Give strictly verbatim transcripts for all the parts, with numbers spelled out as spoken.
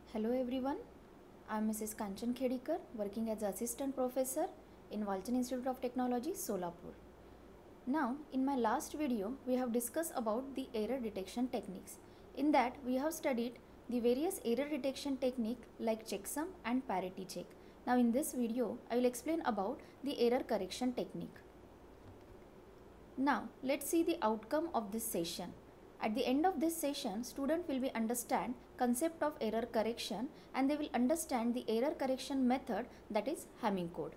Hello everyone, I am Missus Kanchan Khedikar, working as Assistant Professor in Walchand Institute of Technology, Solapur. Now, in my last video, we have discussed about the error detection techniques. In that, we have studied the various error detection technique like checksum and parity check. Now, in this video, I will explain about the error correction technique. Now, let's see the outcome of this session. At the end of this session, student will be understand concept of error correction and they will understand the error correction method, that is Hamming code.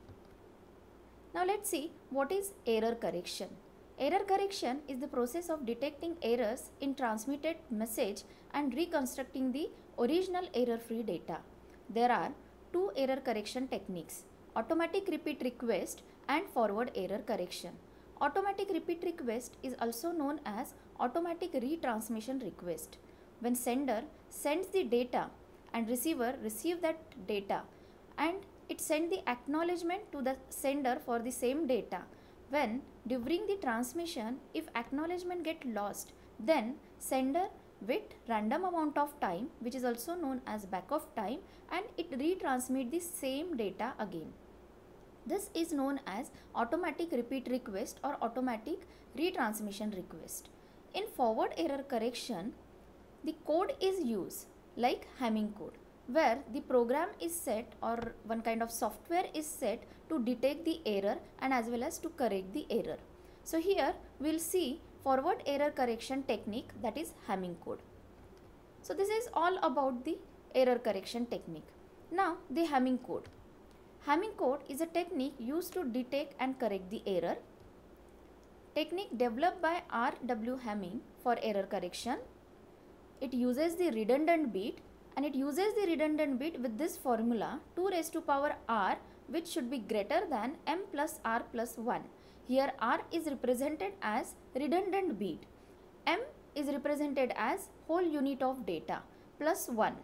Now let's see what is error correction. Error correction is the process of detecting errors in transmitted message and reconstructing the original error-free data. There are two error correction techniques, automatic repeat request and forward error correction. Automatic repeat request is also known as automatic retransmission request. When sender sends the data and receiver receive that data and it sends the acknowledgement to the sender for the same data. When during the transmission, if acknowledgement get lost, then sender wait random amount of time, which is also known as back of time, and it retransmit the same data again. This is known as automatic repeat request or automatic retransmission request. In forward error correction, the code is used like Hamming code, where the program is set or one kind of software is set to detect the error and as well as to correct the error. So here we will see forward error correction technique, that is Hamming code. So this is all about the error correction technique. Now the Hamming code. Hamming code is a technique used to detect and correct the error. Technique developed by R W Hamming for error correction. It uses the redundant bit and it uses the redundant bit with this formula two raised to power r, which should be greater than m plus r plus one. Here r is represented as redundant bit. M is represented as whole unit of data plus one.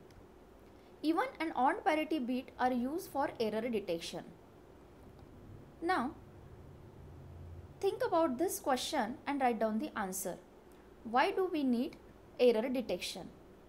Even and odd parity bit are used for error detection. Now, think about this question and write down the answer. Why do we need error detection?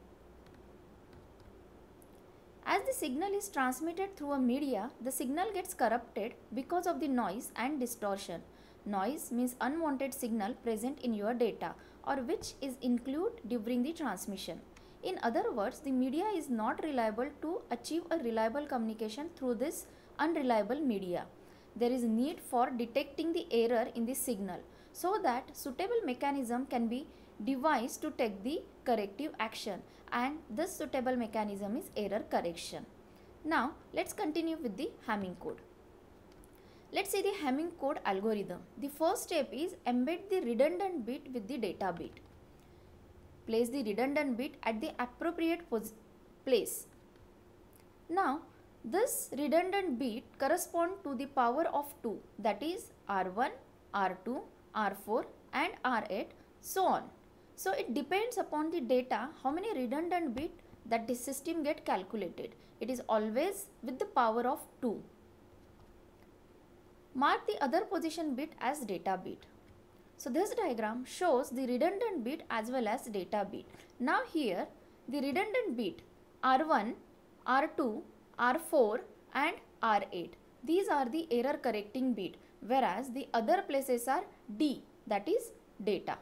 As the signal is transmitted through a media, the signal gets corrupted because of the noise and distortion. Noise means unwanted signal present in your data or which is included during the transmission. In other words, the media is not reliable to achieve a reliable communication through this unreliable media. There is need for detecting the error in the signal so that suitable mechanism can be devised to take the corrective action, and this suitable mechanism is error correction. Now let's continue with the Hamming code. Let's see the Hamming code algorithm. The first step is embed the redundant bit with the data bit. Place the redundant bit at the appropriate place. Now, this redundant bit corresponds to the power of two, that is R one, R two, R four and R eight, so on. So, it depends upon the data how many redundant bit that the system get calculated. It is always with the power of two. Mark the other position bit as data bit. So this diagram shows the redundant bit as well as data bit. Now here the redundant bit R one, R two, R four and R eight. These are the error correcting bit, whereas the other places are D, that is data.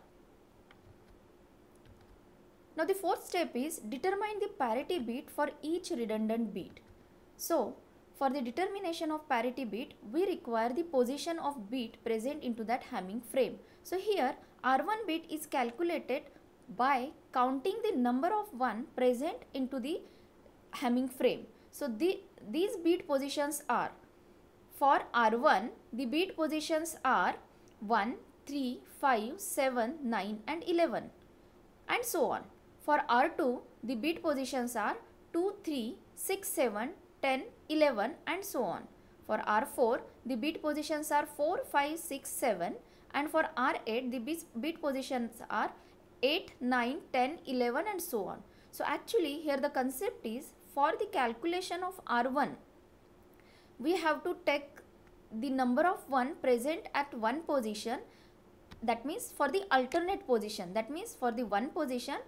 Now the fourth step is determine the parity bit for each redundant bit. So for the determination of parity bit, we require the position of bit present into that Hamming frame. So here R one bit is calculated by counting the number of one present into the Hamming frame. So the, these bit positions are, for R one, the bit positions are one, three, five, seven, nine and eleven and so on. For R two, the bit positions are two, three, six, seven, ten, eleven and so on. For R four, the bit positions are four, five, six, seven and for R eight, the bit positions are eight, nine, ten, eleven and so on. So actually here the concept is, for the calculation of R one, we have to take the number of one present at one position, that means for the alternate position, that means for the one position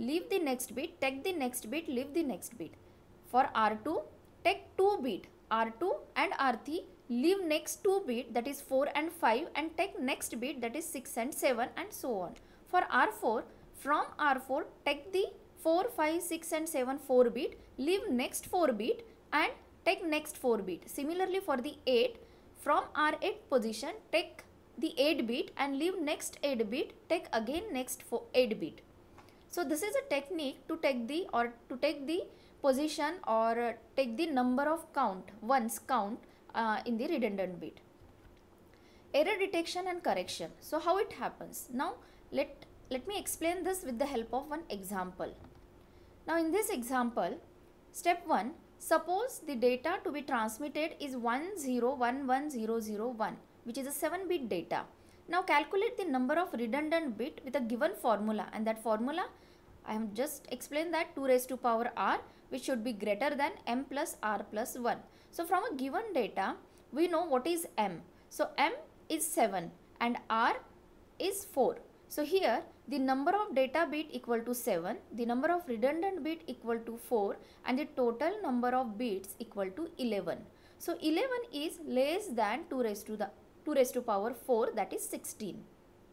leave the next bit, take the next bit, leave the next bit. For R two, take two bit, R two and R three, leave next two bit, that is four and five, and take next bit, that is six and seven, and so on. For R four, from R four, take the four, five, six and seven four bit, leave next four bit and take next four bit. Similarly for the eight, from R eight position, take the eight bit and leave next eight bit, take again next eight bit. So this is a technique to take the or to take the position or uh, take the number of count, ones count uh, in the redundant bit. Error detection and correction. So how it happens? Now let, let me explain this with the help of one example. Now in this example, step one, suppose the data to be transmitted is one zero one one zero zero one, which is a seven bit data. Now calculate the number of redundant bit with a given formula, and that formula I have just explained that two raised to power r, which should be greater than m plus r plus one. So from a given data, we know what is m. So m is seven and r is four. So here the number of data bit equal to seven, the number of redundant bit equal to four, and the total number of bits equal to eleven. So eleven is less than two raised to the two raised to power four, that is sixteen.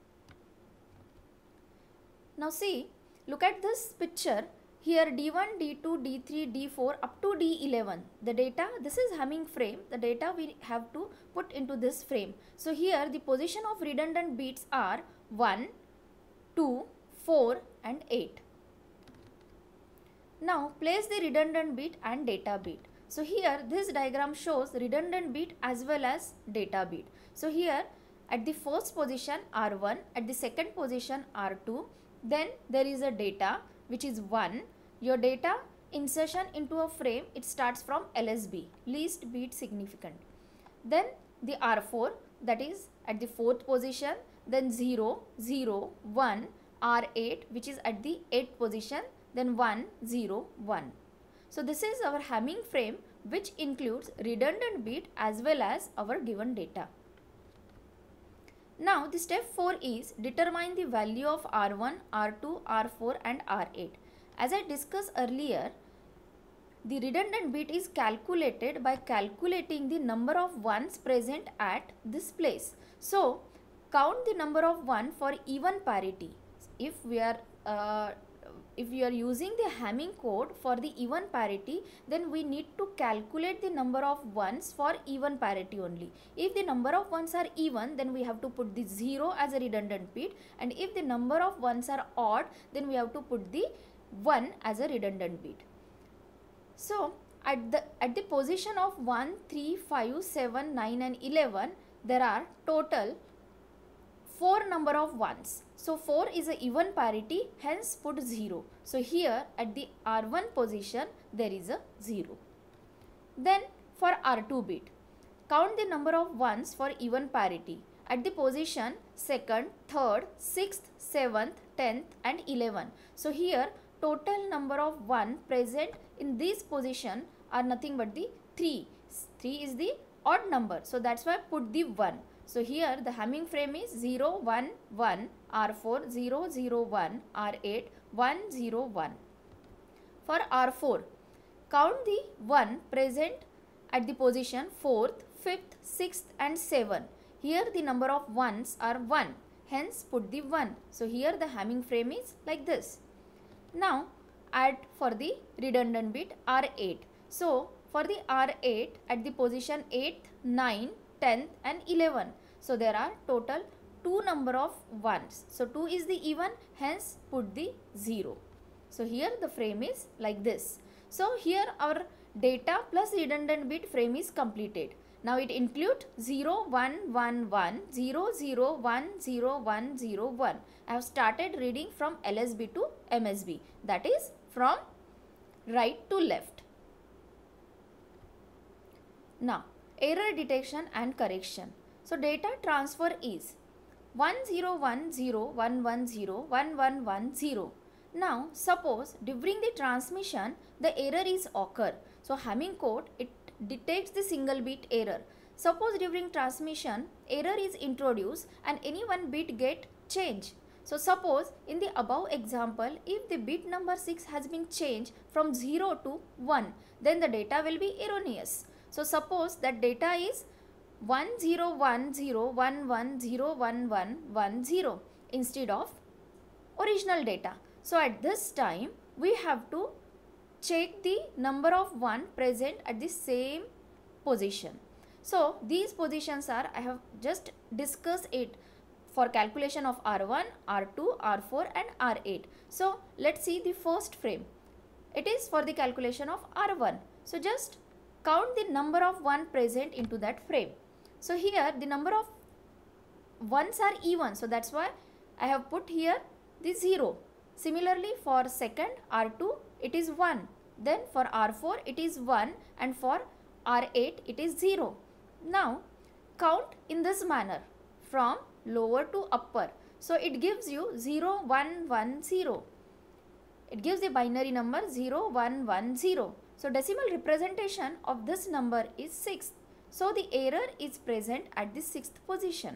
Now see, look at this picture. Here D one, D two, D three, D four up to D eleven. The data, this is Hamming frame. The data we have to put into this frame. So here the position of redundant bits are one, two, four and eight. Now place the redundant bit and data bit. So here this diagram shows redundant bit as well as data bit. So here at the first position R one, at the second position R two, then there is a data which is one. Your data insertion into a frame, it starts from L S B, least bit significant. Then the R four, that is at the fourth position, then zero, zero, one, R eight, which is at the eighth position, then one, zero, one. So this is our Hamming frame, which includes redundant bit as well as our given data. Now the step four is determine the value of R one, R two, R four and R eight. As I discussed earlier, the redundant bit is calculated by calculating the number of ones present at this place. So count the number of one for even parity. If we are uh, if we are using the Hamming code for the even parity, then we need to calculate the number of ones for even parity only. If the number of ones are even, then we have to put the zero as a redundant bit, and if the number of ones are odd, then we have to put the one as a redundant bit. So at the at the position of one, three, five, seven, nine and eleven, there are total four number of ones. So four is a even parity, hence put zero. So here at the R one position there is a zero. Then for R two bit, count the number of ones for even parity. At the position second, third, sixth, seventh, tenth and eleven. So here total number of one present in this position are nothing but the three. three is the odd number. So that's why I put the one. So here the Hamming frame is zero, one, one, R four, zero, zero, one, R eight, one, zero, one. For R four, count the one present at the position fourth, fifth, sixth and seven. Here the number of ones are one, hence put the one. So here the Hamming frame is like this. Now add for the redundant bit R eight. So for the R eight at the position eighth, ninth, tenth and eleven. So there are total two number of ones. So two is the even, hence put the zero. So here the frame is like this. So here our data plus redundant bit frame is completed. Now it includes zero, one, one, one, zero, zero, one, zero, one, zero, one. I have started reading from L S B to M S B, that is from right to left. Now error detection and correction. So data transfer is one zero one zero one one zero one one one zero. Now suppose during the transmission the error is occur. So Hamming code, it detects the single bit error. Suppose during transmission error is introduced and any one bit get changed. So suppose in the above example, if the bit number six has been changed from zero to one, then the data will be erroneous. So suppose that data is one zero one zero one one zero one one one zero instead of original data. So at this time we have to check the number of one present at the same position. So these positions are, I have just discussed it for calculation of R one, R two, R four and R eight. So let's see the first frame. It is for the calculation of R one. So just count the number of one present into that frame. So here the number of ones are even. So that's why I have put here the zero. Similarly for second R two it is one. Then for R four it is one and for R eight it is zero. Now count in this manner from lower to upper. So it gives you zero one one zero. It gives the binary number zero one one zero. So decimal representation of this number is six. So the error is present at the sixth position.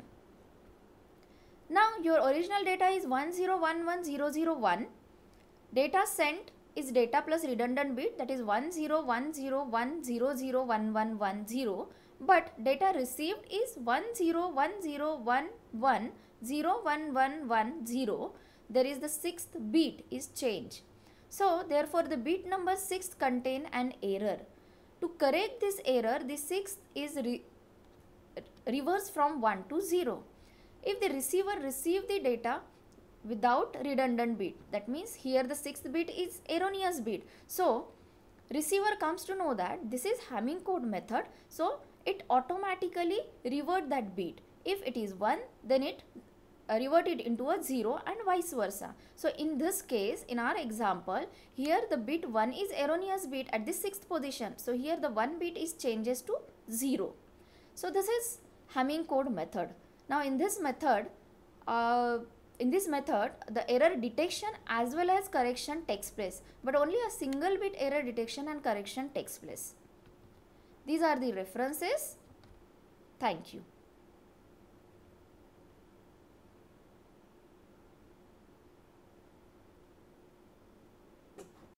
Now your original data is one zero one one zero zero one. Data sent is data plus redundant bit, that is one zero one zero one zero zero one one one zero, but data received is one zero one zero one one zero one one one zero. There is the sixth bit is changed. So therefore the bit number six contain an error. To correct this error, the sixth is re reverse from one to zero. If the receiver receive the data without redundant bit, that means here the sixth bit is erroneous bit. So receiver comes to know that this is Hamming code method, so it automatically revert that bit. If it is one, then it uh, revert it into a zero and vice versa. So in this case, in our example, here the bit one is erroneous bit at the sixth position. So here the one bit is changes to zero. So this is Hamming code method. Now in this method, uh, in this method, the error detection as well as correction takes place, but only a single bit error detection and correction takes place. These are the references. Thank you.